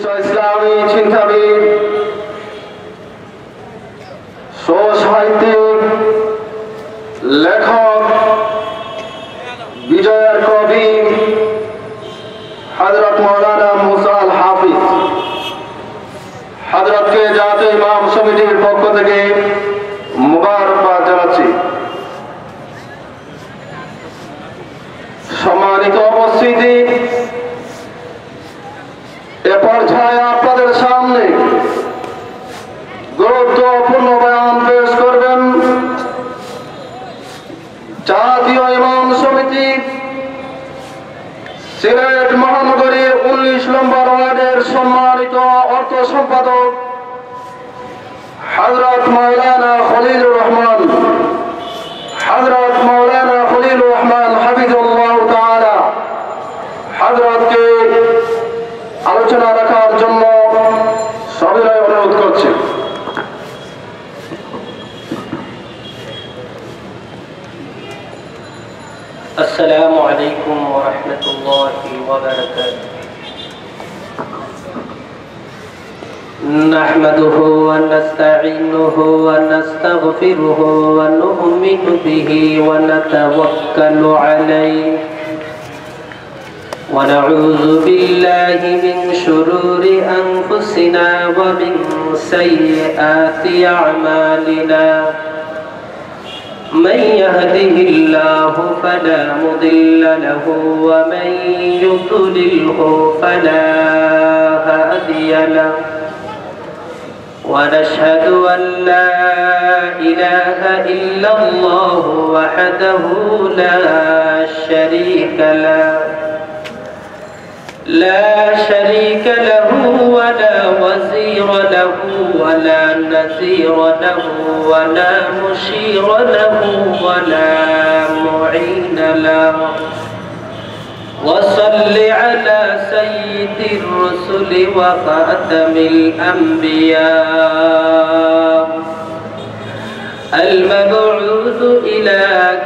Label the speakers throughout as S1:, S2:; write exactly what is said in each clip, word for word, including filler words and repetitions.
S1: বিশিষ্ট ইসলামী চিন্তাবিদ, সাহিত্যিক, লেখক, বিজয়ের কবি হযরত মাওলানা মুসা আল হাফিজ হযরতকে জাতীয় ইমাম সমিতির পক্ষ থেকে মুবারকবাদ জানাচ্ছি। সম্মানিত উপস্থিতি, এ পর্যায়ে আপনাদের সামনে গুরুত্বপূর্ণ বয়ান পেশ করবেন জাতীয় ইমাম সমিতি সিলেট মহানগরীর উনিশ নম্বর ওয়ার্ডের সম্মানিত অর্থ সম্পাদক হযরত মাওলানা খলিলুর রহমান হযরত মাওলানা খলিলুর রহমান হাফিজাল্লাহু তাআলা হযরতকে আলোচনা রাখার জন্য সবিনয় অনুরোধ করছি।
S2: السلام عليكم ورحمة الله وبركاته. نحمده ونستعينه ونستغفره ونؤمن به ونتوكل عليه ونعوذ بالله من شرور أنفسنا ومن سيئات أعمالنا. من يهده الله فلا مضل له ومن يضلله فلا هادي له. ونشهد أن لا إله إلا الله وحده لا شريك له لا شريك له ولا وزير له ولا نذير له ولا مشير له ولا معين له. وصل على سيد الرسل وخاتم الأنبياء المبعوث إلى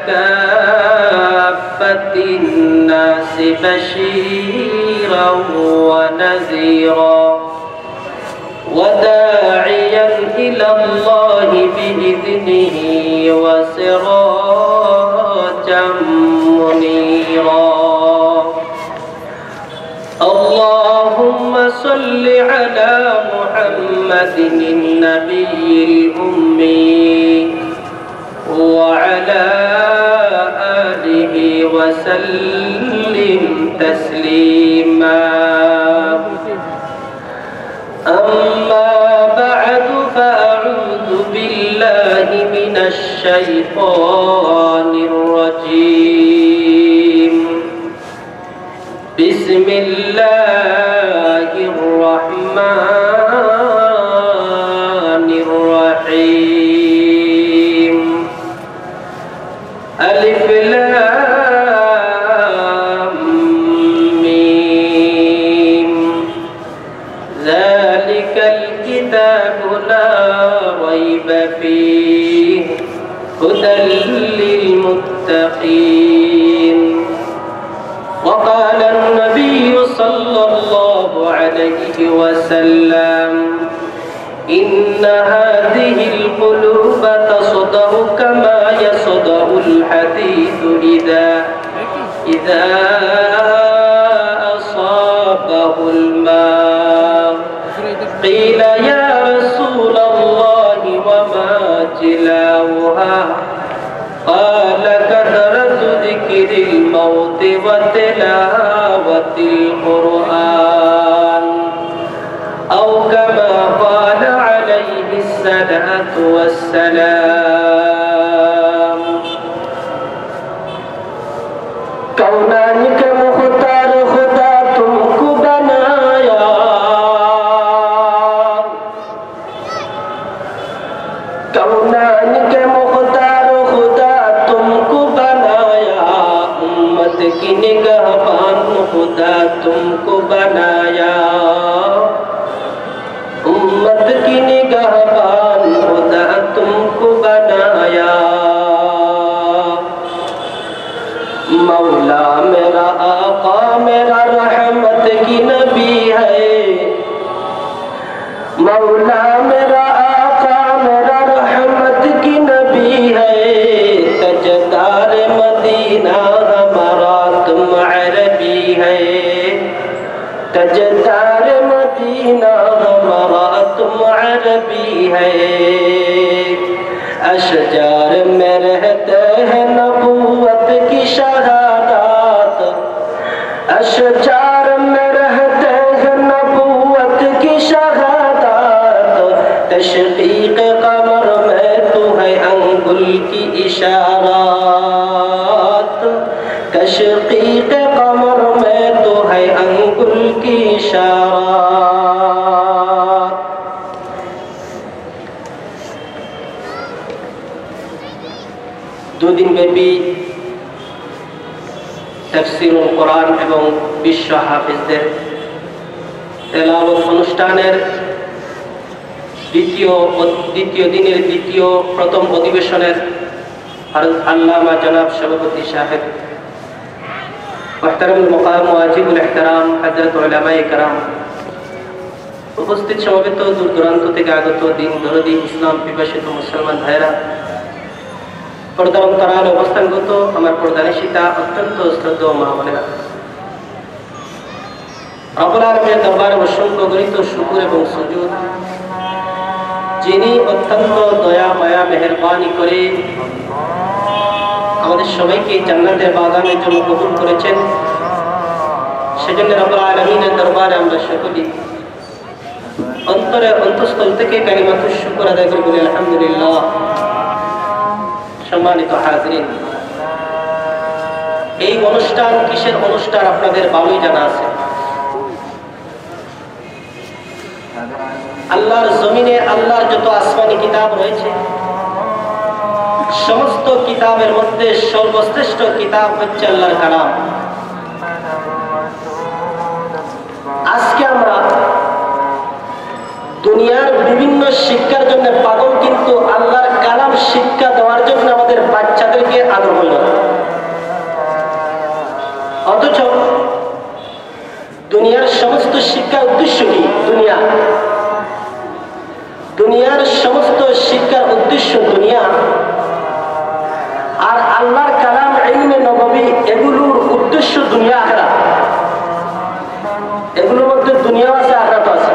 S2: كافة الناس بشيرا ونذيرا وداعيا إلى الله بإذنه وسراجا منيرا. اللهم صل على محمد النبي الأمي وعلى آله وسلم تسليما. أما بعد فأعوذ بالله من الشيطان الرجيم. بسم الله الرحمن الرحيم. ألف لام ميم. ذلك الكتاب لا ريب فيه هدى للمتقين. وقال النبي صلى الله عليه وسلم إن هذه القلوب تصدأ كما يصدأ الحديد إذا إذا أصابه الماء. قيل يا رسول الله وما جلاؤها؟ قال كثرة ذكر الموت وتلاوة القرآن أو كما قال عليه الصلاة والسلام. कौनान के मुख्तार खुदा तुमको बनाया, कौनान के मुख्तार खुदा तुमको बनाया, उम्मत की निगहबान खुदा तुमको बनाया, उम्मत की निगहबान खुदा तुमको बनाया. मौला मेरा आका मेरा रहमत की नबी है, अशजार में रहते हैं नबूवत की शहादत, अशजार में रहते हैं नबूवत की शहादत, तशकीक कमर में तू है अंगुल की इशारात, तशकीक कमर में तू है अंगुल की इशारात। दो दिन ব্যাপী তাফসীরুল কোরআন এবং বিশ্ব হাফেজদের তেলাওয়াত অনুষ্ঠানের দ্বিতীয় দ্বিতীয় দিনের দ্বিতীয় প্রথম অধিবেশনের আল্লামা জনাব সভাপতি সাহেব মুহতারামুল মুকাম ওয়াজিবুল ইহতারাম হযরত উলামায়ে কেরাম, উপস্থিত সমবেত দূর দূরান্ত থেকে আগত দিন দরদি ইসলাম পিপাসিত মুসলমান ভাইরা, পর্দার অন্তরালে অবস্থানগত আমার প্রধানিশিতা অত্যন্ত শ্রদ্ধেয় মা বোনেরা, রব্বুল আলামিনের দরবারে অসংখ্য গণিত শুকর এবং সুজুদ, যিনি অত্যন্ত দয়া মায়া মেহেরবানি করে আমাদের সবাইকে জান্নাতের বাগানের জন্য কবুল করেছেন। সেজন্য রব্বুল আলামিনের দরবারে আমরা সকলেই অন্তরে অন্তঃস্থল থেকে কালিমাতুশ শুকর আদায় করে বলি আলহামদুলিল্লাহ। সম্মানিত হাজিরিন, এই অনুষ্ঠান কিসের অনুষ্ঠান আপনাদের ভালোই জানা আছে। আল্লাহর জমিনে আল্লাহর যত আসমানি কিতাব রয়েছে, সমস্ত কিতাবের মধ্যে সর্বশ্রেষ্ঠ কিতাব হচ্ছে আল্লাহর কালাম। আজকে আমরা দুনিয়ার বিভিন্ন শিক্ষার জন্য পাগল, কিন্তু আল্লাহর কালাম শিক্ষা দেওয়ার জন্য আমাদের বাচ্চাদেরকে আদর হইল না। অথচ দুনিয়ার সমস্ত শিক্ষার উদ্দেশ্য কি? দুনিয়া দুনিয়ার সমস্ত শিক্ষার উদ্দেশ্য দুনিয়া, আর আল্লাহর কালাম ইলমে নববী এগুলোর উদ্দেশ্য দুনিয়া আখিরাত। এগুলোর মধ্যে দুনিয়াও আছে, আখিরাতও আছে।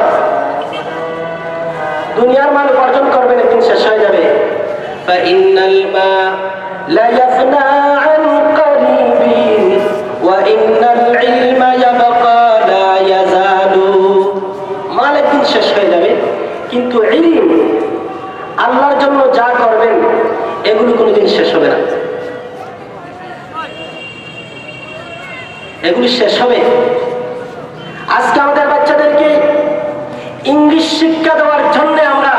S2: দুনিয়ার মাল উপার্জন করবেন, একদিন শেষ হয়ে যাবে। ফাইনাল মা লা ইয়াফনা আন করিবিন ওয়া ইন্নাল ইলমা ইয়াবকা লা ইয়াজালু। মাল একদিন শেষ হয়ে যাবে, কিন্তু ইলম আল্লাহর জন্য যা করবেন এগুলো কোনোদিন শেষ হবে না। এগুলো শেষ হবে। আজকে আমাদের বাচ্চাদেরকে ইংলিশ শিক্ষা দেওয়ার জন্য আমরা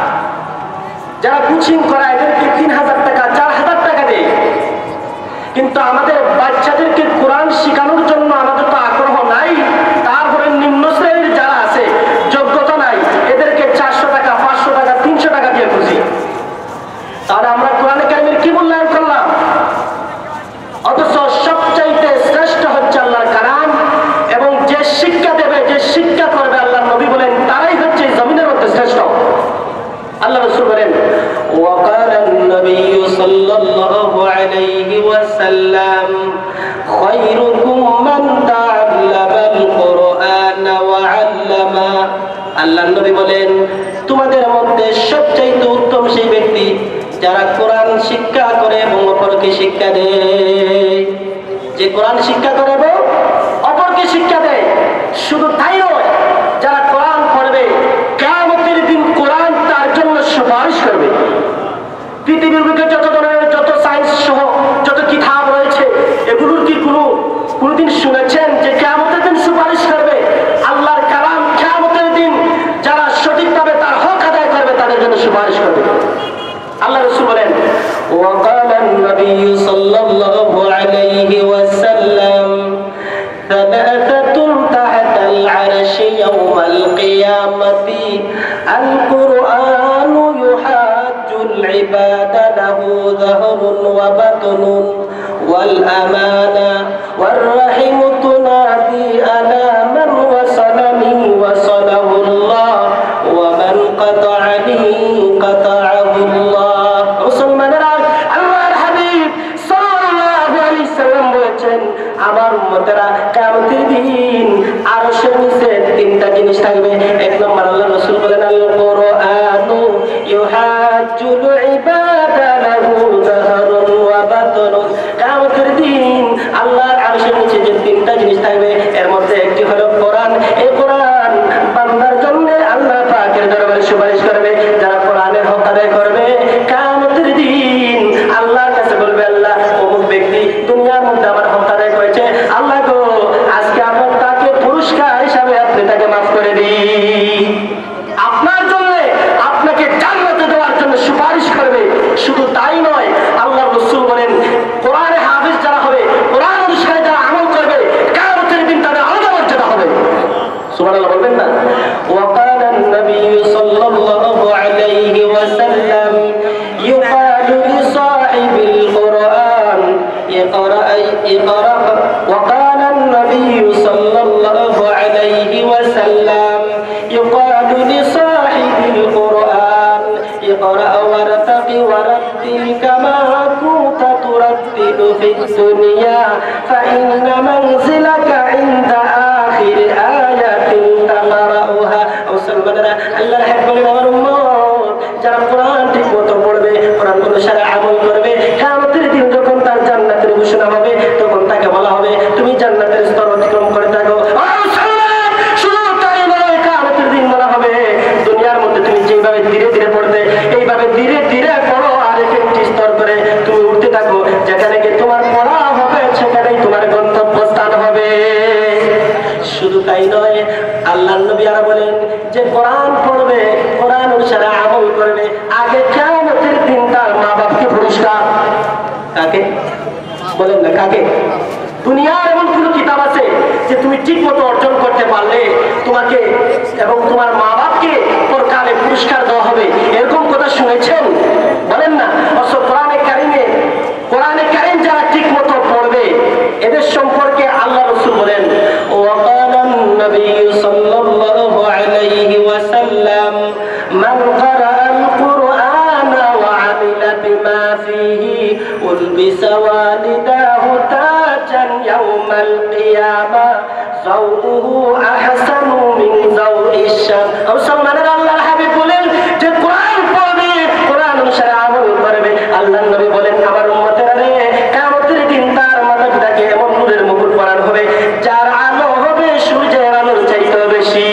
S2: যারা কোচিং করা এদেরকে তিন হাজার টাকা চার হাজার টাকা দেয়, কিন্তু আমাদের বাচ্চাদেরকে কোরআন শেখানোর জন্য আমাদের তো আগ্রহ নাই। তারপরে নিম্ন শ্রেণীর যারা আছে, যোগ্যতা নাই, এদেরকে চারশো টাকা পাঁচশো টাকা তিনশো টাকা দিয়ে খুঁজি। তাহলে আমরা কোরআন কারিমের কি মূল্যায়ন করলাম? অথচ সবচাইতে শ্রেষ্ঠ হচ্ছে আল্লাহর কালাম, এবং যে শিক্ষা দেবে, যে শিক্ষা করবে, আল্লাহ নবী বলেন তারাই হচ্ছে জমিনের মধ্যে শ্রেষ্ঠ। আল্লাহ রাসূল বলেন وقال النبي صلى الله عليه وسلم خيركم من تعلم القرآن وعلمه। আল্লাহ নবী বলেন তোমাদের মধ্যে সবচাইতে উত্তম সেই ব্যক্তি যারা কোরআন শিক্ষা করে এবং অপরকে শিক্ষা দেয়। যে কোরআন শিক্ষা করে এবং অপরকে শিক্ষা দেয়। শুধু তাই নয়, যারা কোরআন পড়বে কিয়ামতের দিন কোরআন তার জন্য সুপারিশ করবে। পৃথিবীর বুকে যত ধরনের যত সায়েন্স সহ যত কিতাব রয়েছে, এগুলোর কি কোনো কোনোদিন শুনেছেন যে কিয়ামতের দিন সুপারিশ করবে? আল্লাহর কালাম কিয়ামতের দিন যারা সঠিকভাবে তার হক আদায় করবে তাদের জন্য সুপারিশ করবে। আল্লাহ রাসূল বলেন وقال النبي صلى الله عليه وسلم ثلاثة تحت العرش يوم القيامة القرآن يحاج العباد له ظهر وبطن والأمانة والرحم تنادي ألا من وصلني وصله الله ومن قطعني قطعه الله। মুসলমানেরা, আল্লাহর হাবিব সাল্লাল্লাহু আলাইহি সাল্লাম বলেছেন আমার উম্মতেরা কিয়ামতের দিন আরশের নিচে তিনটা জিনিস থাকবে। এক নম্বর আল্লাহ রাসূল বলেন আল কুরআনু ইউহাজ্জুল ইবাদা اقرأ وقال النبي صلى الله عليه وسلم يقال لصاحب القرآن اقرأ وارتق ورتل كما كنت ترتل في الدنيا فإن منزلك عند آخر آية تقرأها মুসলমানেরা আল্লাহর হাবিবের আমার উম্মত যারা কোরআন ঠিকমতো পড়বে কোরআন অনুসারে আমল করবে কিয়ামতের দিন যখন তার জান্নাতের ঘোষণা হবে তখন তাকে বলা হবে তুমি জান্নাতের স্তর অতিক্রম করে থাকো শুধু তাই নয় কিয়ামতের দিন বলা হবে দুনিয়ার মধ্যে তুমি যেভাবে ধীরে ধীরে পড়বে এইভাবে ধীরে ধীরে পড়ো আর একটি স্তর করে তুমি উঠতে থাকো যেখানে গিয়ে তোমার পড়া হবে সেখানেই তোমার গন্তব্যস্থান হবে শুধু তাই নয় আল্লাহর নবী আর বলেন যে কোরআন পড়বে কোরআন অনুসারে আমল করবে আগে কিয়ামতের দিন তার মা বাপকে পুরস্কার কাকে বলেন না কাকে দুনিয়ার এমন কোন কিতাব আছে যে তুমি ঠিক মতো অর্জন করতে পারলে তোমাকে এবং তোমার মা বাপকে পরকালে পুরস্কার দেওয়া হবে এরকম কথা শুনেছেন বলেন না অথচ কোরআনে কারিমে কোরআনে কারিম যারা ঠিক মতো পড়বে এদের সম্পর্কে আল্লাহ রাসূল বলেন ওয়াকালান নবী সাল্লাল্লাহু আলাইহি ওয়াসাল্লাম মান ক্বারাআল কুরআনা ওয়া আমিলা বিমা ফীহি উলবিসা ওয়ালিদাহু তাজান ইয়াউমাল কিয়ামা যাওউহু আহসানু মিন যাওইশ শাম মুসলমানের আল্লাহর হাবিব বলেন যে কোরআন পড়বে কোরআন অনুসারে আমল করবে আল্লাহর নবী বলেন আমার উম্মতেরা রে কিয়ামতের দিন তার মাথা পিতাকে এমন নূরের মুকুট পরানো হবে যার আলো হবে সূর্যের আলোর চাইতে বেশি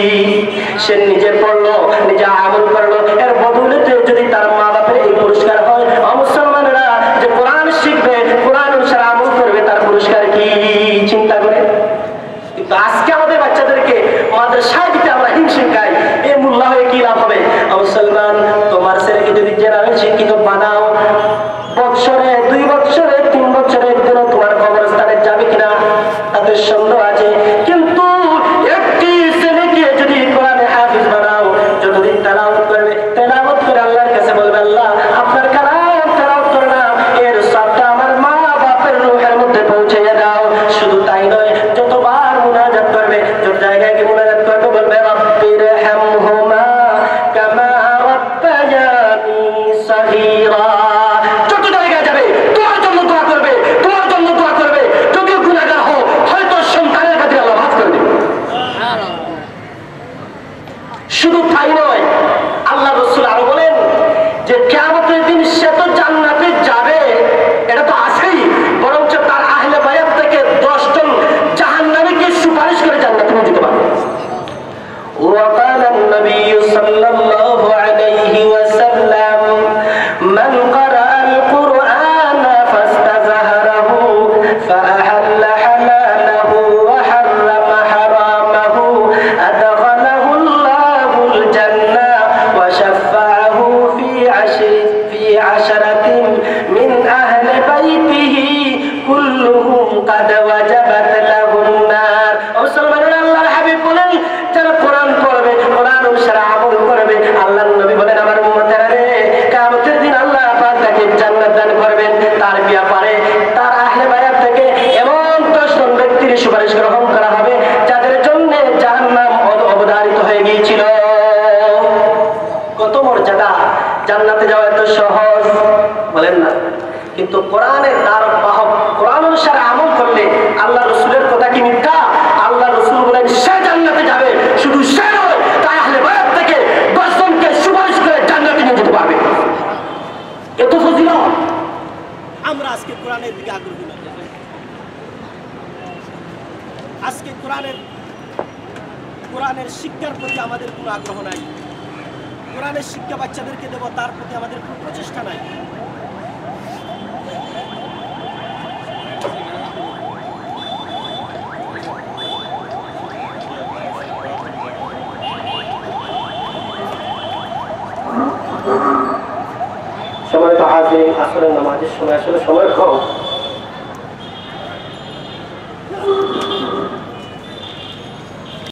S2: সে নিজে পড়লো নিজে আমল করলো এর বদৌলতে যদি তার মা বাপের এই পুরস্কার হয় মুসলমানেরা যে কোরআন শিখবে কোরআন অনুসারে আমল করবে তার পুরস্কার কি চিন্তা করে কিন্তু আজকে আমাদের বাচ্চাদেরকে মাদ্রাসায় দিতে আমরা হিংসা খাই এই মোল্লা হয়ে কি লাভ হবে মুসলমান তোমার ছেলেকে যদি জেনারেল শিক্ষিত বানাও বৎসরে দুই বৎসরে তিন বছরে একদিনও তোমার কবরস্থানে যাবে কিনা তাদের সন্দেহ আছে কিন্তু একটি ছেলেকে যদি কোরআনে হাফিজ বানাও যতদিন তেলাওয়াত করবে তেলাওয়াত করে আল্লাহর কাছে বলবে আল্লাহ আপনার কালাম তেলাওয়াত করলাম এর সবটা আমার মা বাপের রূহের মধ্যে পৌঁছাইয়া দাও শুধু তাই নয় যতবার মুনাজাত করবে যত জায়গায় গিয়ে মুনাজাত করবে বলবে রব্বিরহামহুমা কামা রাব্বায়ানি সগীরা যত জায়গায় যাবে তোমার জন্য দোয়া করবে তোমার জন্য দোয়া করবে যদি গুনাহগার হও হয়তো সন্তানের কাছে আল্লাহ মাফ করে দেবে শুধু তাই নয় আল্লাহ রাসূল আরো বলেন যে কিয়ামতের দিন সে তো জান্নাতে যাবে এটা তো আছেই বরঞ্চ তার আহলে বায়াত থেকে দশ জন জাহান্নামীকে সুপারিশ করে জান্নাতে নিয়ে যেতে পারবে وقال النبي صلى الله عليه وسلم من قرأ القرآن فاستظهره فأحل حلاله وحرم حرامه أدخله الله الجنة وشفعه في عشر في عشرة من أهل بيته كلهم قد وجبت له النار মুসলমানের আল্লাহর হাবিব বলেন যারা কোরআন পড়বে কোরআন অনুসারে আমল করবে আল্লাহর নবী বলেন আমার উম্মতেরা রে কিয়ামতের দিন আল্লাহ পাক তাকে জান্নাত দান করবেন তার ব্যাপারে তার আহলে বায়াত থেকে এমন দশ জন ব্যক্তির সুপারিশ গ্রহণ করা হবে যাদের জন্য জাহান্নাম অবধারিত হয়ে গিয়েছিল কত মর্যাদা জান্নাতে যাওয়া এত সহজ বলেন না কিন্তু কোরআনের দ্বার বাহক কোরআন অনুসারে আমল করলে আল্লাহ রাসূলের কথা কি মিথ্যা আল্লাহ রাসূল বলেন সে জান্নাতে যাবে শুধু সে নয় তার আহলে বায়াত থেকে দশ জনকে সুপারিশ করে জান্নাতে নিয়ে যেতে পারবে এত ফজিলত
S3: আমরা আজকে কোরআনের দিকে আগ্রহী না আজকে কোরআনের কোরআনের শিক্ষার প্রতি আমাদের কোনো আগ্রহ নাই কোরআনের শিক্ষা বাচ্চাদেরকে দেব তার প্রতি আমাদের কোনো প্রচেষ্টা নাই
S2: সময় তো হাজির আসলে নামাজের সময় আসলে সময় কম